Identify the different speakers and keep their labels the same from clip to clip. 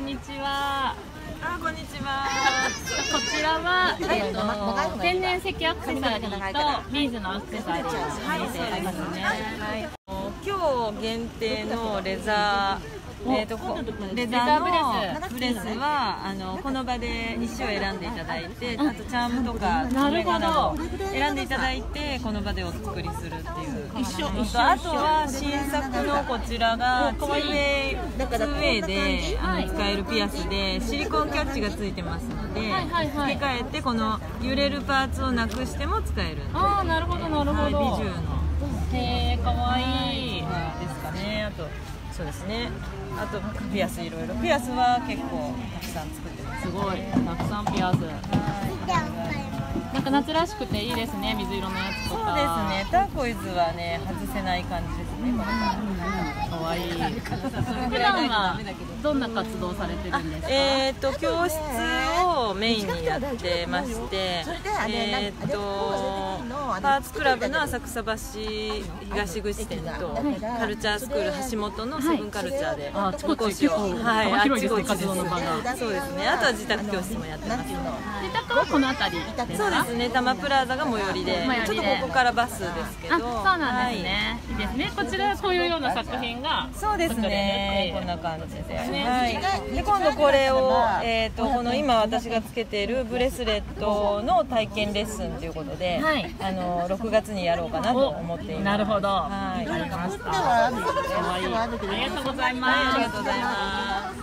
Speaker 1: んにちは。
Speaker 2: こんにちは。
Speaker 1: こちらは、天然石アクセサリーとビーズのアクセサリーを見せていますね。
Speaker 2: 今日限定のレザー。レザーのブレスはこの場で一種を選んでいただいて、あとチャームとか爪柄を選んでいただいてこの場でお作りするっていうあとは新作のこちらが2way で使えるピアスでシリコンキャッチがついてますので、付け替えてこの揺れるパーツをなくしても使える。
Speaker 1: ああ、なるほどなるほど。
Speaker 2: 美獣の
Speaker 1: へえ、かわいい
Speaker 2: ですかね。あとそうですね。あとピアスいろいろ。ピアスは結構たくさん作ってます。
Speaker 1: すごい、たくさんピアス。なんか夏らしくていいですね、水色のやつとか。
Speaker 2: そうですね。ターコイズはね外せない感じですね。
Speaker 1: かわいい。普段はどんな活動されてるんですか？
Speaker 2: 教室をメインにやってまして、パーツクラブの浅草橋東口店とカルチャースクール橋本のセブンカルチャーで講師を、
Speaker 1: 幅広いですね、活動の場が。
Speaker 2: そうですね。あとは自宅教室もやってます。
Speaker 1: 自宅はこの辺りですか？
Speaker 2: そうですね。多摩プラザが最寄りで、ちょっとここからバスですけど。
Speaker 1: そうなんですね。いいですね。こちらはこういうような作品が、
Speaker 2: そうですね。こんな感じで。で今度これをこの今私がつけているブレスレットの体験レッスンということで、6月にやろうかなと思っています。
Speaker 1: なるほど。わかりました。可愛い。ありがとうございます。
Speaker 2: ありがとうございます。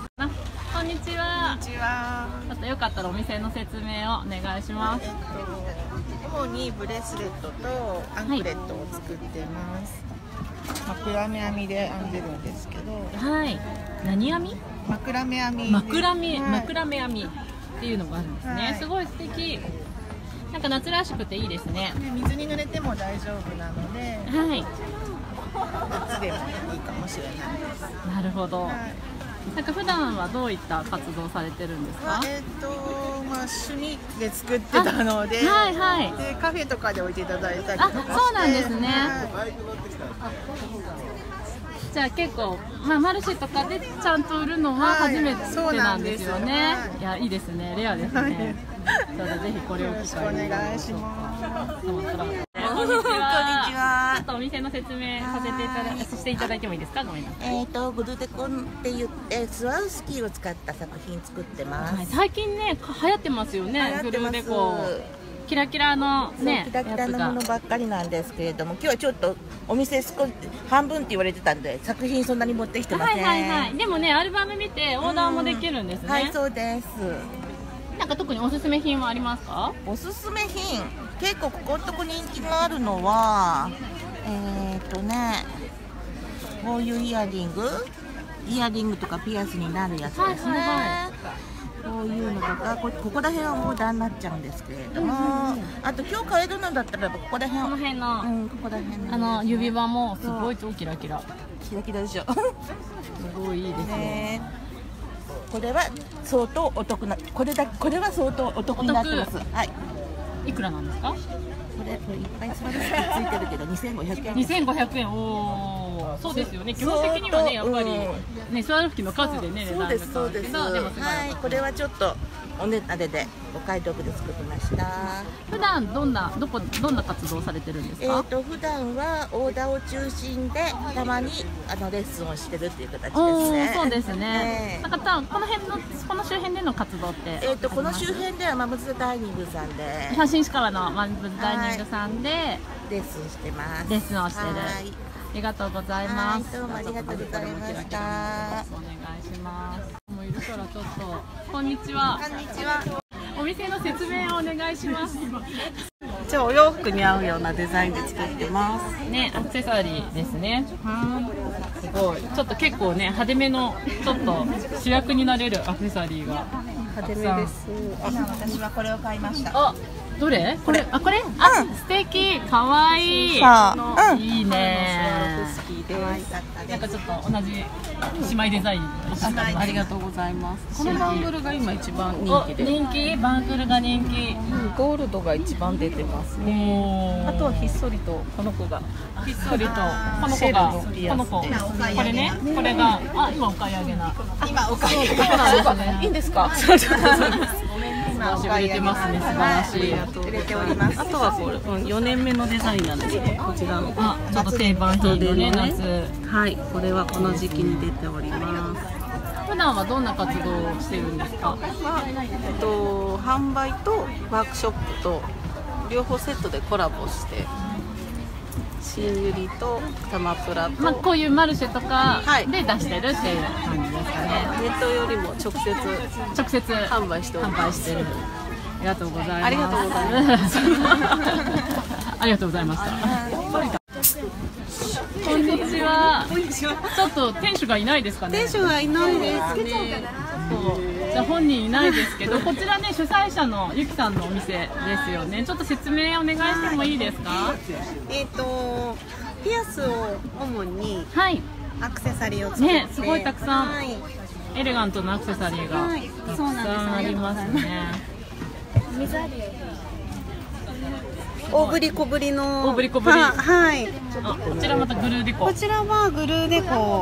Speaker 1: こんにちは。
Speaker 3: こんにちは。
Speaker 1: ちょっとよかったらお店の説明をお願いします。
Speaker 3: 主にブレスレットとアンクレットを作ってます。枕目編みで編んでるんですけど。
Speaker 1: はい。何編み？
Speaker 3: 枕目編み。
Speaker 1: 枕目編みっていうのがあるんですね。すごい素敵。なんか夏らしくていいですね。
Speaker 3: 水に濡れても大丈夫なので。
Speaker 1: はい。
Speaker 3: 夏でもいいかもしれないです。
Speaker 1: なるほど。なんか普段はどういった活動されてるんですか？
Speaker 3: 趣味で作ってたので、でカフェとかで置いていただいたりとかして。
Speaker 1: そうなんですね。じゃあ結構マルシェとかでちゃんと売るのは初めてなんですよね。いや、いいですね。レアですね。ぜひこれを機会にお願いします。こんにちは。ちょっとお店の説明していただいてもいいですか？ごめんなさい。
Speaker 4: グルデコンって言ってスワウスキーを使った作品作ってます。
Speaker 1: 最近ね流行ってますよね。グルデコキラキラのね、
Speaker 4: キラキラのものばっかりなんですけれども、今日はちょっとお店少し半分って言われてたんで作品そんなに持ってきてません。
Speaker 1: でもね、アルバム見てオーダーもできるんですね。
Speaker 4: はい、そうです。
Speaker 1: なんか特におすすめ品はありますか？
Speaker 4: おすすめ品、結構ここのとこ人気があるのはこういうイヤリングとかピアスになるやつですね。こういうのとか、ここら辺はオーダーになっちゃうんですけれども、あと今日買えるのだったらここら辺の、ここら辺の
Speaker 1: 指輪もすごい超キラキラ。
Speaker 4: キラキラでしょ。
Speaker 1: すごいいいですね。
Speaker 4: これは相当お得な、これは相当お得になってます。はい。い
Speaker 1: くらなんですか？
Speaker 4: これいっぱいスワロフスキーついてるけど2500円。
Speaker 1: 2500円。おお、そうですよね。基本的にはね、やっぱりね、スワロフスキーの数でね、値段が変わるけど、
Speaker 4: はい、これはちょっとおねだれでお買い得で作りました。
Speaker 1: 普段どんな活動をされてるんですか？
Speaker 4: 普段はオーダーを中心でたまにレッスンをしてるっていう形ですね。
Speaker 1: そうですね。なんかこの周辺での活動って？
Speaker 4: この周辺ではマムズダイニングさんで、
Speaker 1: 写真師からのマムズダイニングさんで
Speaker 4: レッスンしてます。
Speaker 1: レッスンをしてる。ありがとうございます。
Speaker 4: どうもありがとうございました。
Speaker 1: お願いします。もういるからちょっと。こんにちは。
Speaker 3: こんにちは。
Speaker 1: お店の説明をお願いします。
Speaker 3: じゃあお洋服に合うようなデザインで作ってます。
Speaker 1: ね、アクセサリーですね。すごい。ちょっと結構ね、派手めのちょっと主役になれるアクセサリーが。
Speaker 3: 派手めです。私はこれを買いました。
Speaker 1: あ、どれ？これ？これ？素敵。可愛い。いいね。
Speaker 2: です。
Speaker 1: なんかちょっと同じ姉妹デザインの
Speaker 2: ありがとうございます。このバングルが今一番人気で。
Speaker 1: 人気？バングルが人気。
Speaker 2: ゴールドが一番出てますね。あとはひっそりとこの子が。
Speaker 1: ひっそりとこの子がこの子。これね、これが今お買い上げな。
Speaker 3: 今お買い上げ
Speaker 1: そうなんですね。
Speaker 2: いいんですか？
Speaker 1: 今売れてますね。素晴らしい。
Speaker 3: 売れております。
Speaker 2: あとはこれ4年目のデザインなんですね。こちらの。
Speaker 1: ちょっと定番品のね、夏。
Speaker 2: はい、これはこの時期に出ております。
Speaker 1: 普段はどんな活動をしてるんですか？
Speaker 2: 販売とワークショップと両方セットでコラボして、新百合と玉プラと、
Speaker 1: こういうマルシェとかで出してるっていう感じですかね。
Speaker 2: ネットよりも直接販売しております。
Speaker 1: ありがとうございます。
Speaker 2: ありがとうございます。
Speaker 1: ありがとうございました。こんにちは。ちょっと店主がいないですかね。
Speaker 2: 店主がいないですね。
Speaker 1: じゃあ本人いないですけど、こちらね主催者のゆきさんのお店ですよね。ちょっと説明お願いしてもいいですか？
Speaker 5: ピアスを主にアクセサリーを作って、
Speaker 1: ね、すごいたくさん、エレガントなアクセサリーがたくさんありますね。
Speaker 5: 大ぶり小ぶりの
Speaker 1: 大ぶり小ぶり、
Speaker 5: はい。
Speaker 1: こちらまたグルーデコ。
Speaker 5: こちらはグルーデコ。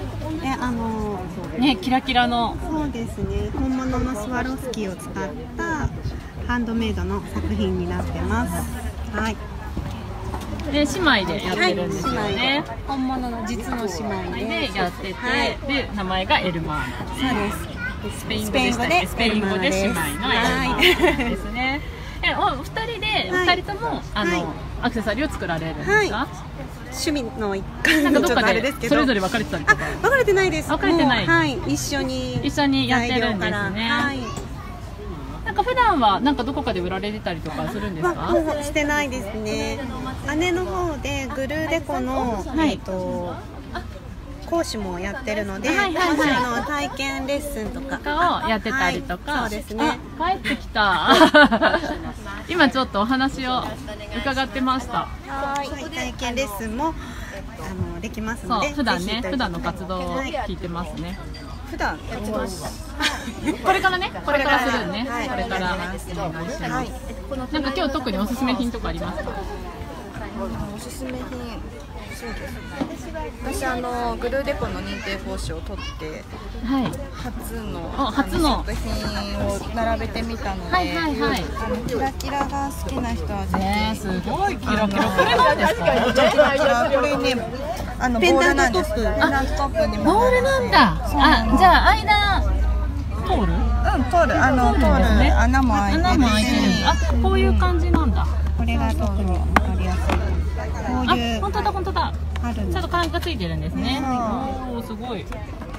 Speaker 1: ね、キラキラの。
Speaker 5: そうですね。本物のスワロフスキーを使ったハンドメイドの作品になってます。はい。
Speaker 1: で姉妹でやってるんですよね。
Speaker 5: 本物の実の姉妹
Speaker 1: でやってて、で名前がエルマーナ。
Speaker 5: そうです。
Speaker 1: スペイン語でしたっけ？スペイン語で姉妹のエルマーナですね。お二人で二人ともアクセサリーを作られるんですか？
Speaker 5: 趣味の一環のちょっとあれですけど、
Speaker 1: それぞれ分かれてたりとか。
Speaker 5: 分かれてないです。
Speaker 1: 分かれてない。
Speaker 5: はい、一緒に
Speaker 1: やってるんですね。なんか普段はなんかどこかで売られてたりとかするんですか？
Speaker 5: してないですね。姉の方でグルーデコの講師もやってるので、講師の体験レッスンとか
Speaker 1: をやってたりとか。
Speaker 5: そうですね。
Speaker 1: 帰ってきた。今ちょっとお話を伺ってました。
Speaker 5: 体験レッスンもできますので、
Speaker 1: 普段の活動を聞いてますね。
Speaker 5: 普段
Speaker 1: これからね、これからするね。これからお願いします。なんか今日特におすすめ品とかありますか？
Speaker 6: おすすめ品、そうですね。私グルーデコの認定講師を取って、初の作品を並べてみたので、キラキラが好きな人はぜひ。
Speaker 1: すごいキラキラ。これなんですか？
Speaker 6: これね、ボールなんです。ペンダントトップにも。
Speaker 1: ボールなんだ。じゃあ間通る？
Speaker 6: 通る。穴も開いてるし。
Speaker 1: こういう感じなんだ。
Speaker 5: これが特に分かりやすい。こういう。
Speaker 1: 本当だ。ちょっとカンがついてるんですね。おお、すごい。